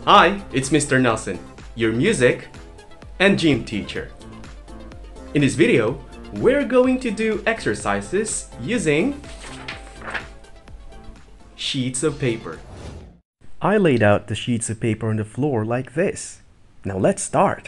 Hi, it's Mr. Nelson, your music and gym teacher. In this video, we're going to do exercises using sheets of paper. I laid out the sheets of paper on the floor like this. Now let's start.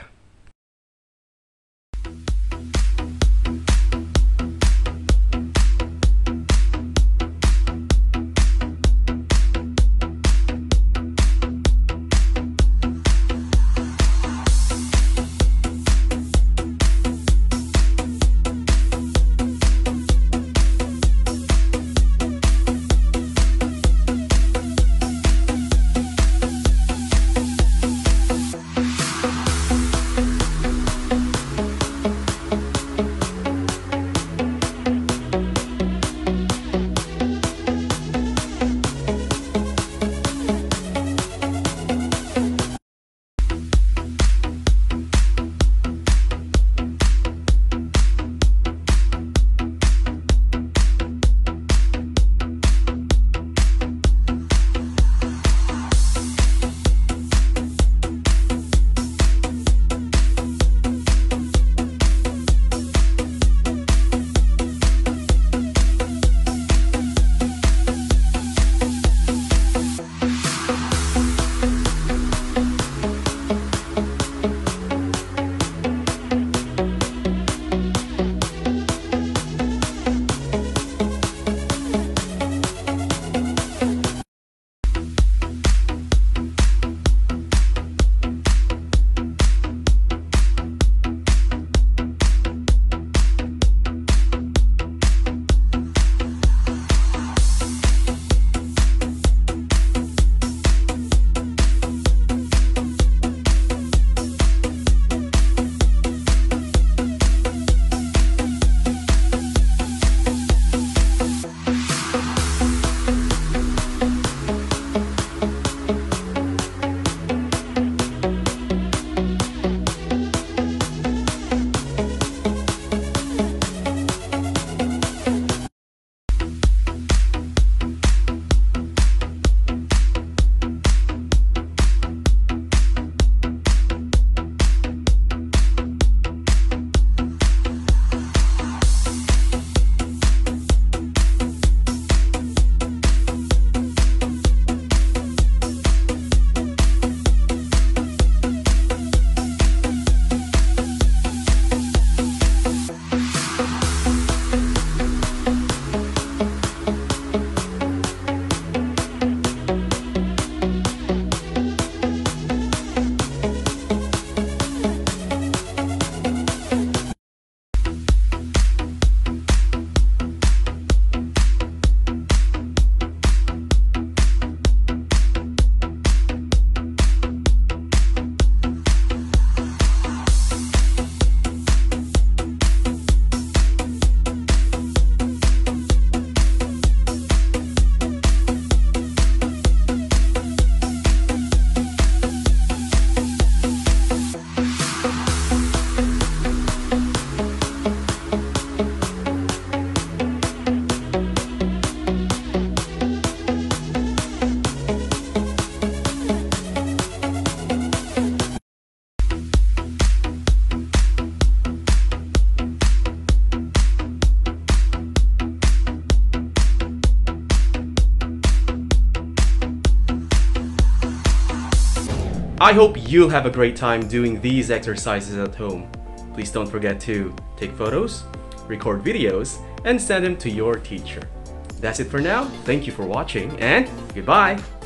I hope you'll have a great time doing these exercises at home. Please don't forget to take photos, record videos, and send them to your teacher. That's it for now. Thank you for watching and goodbye!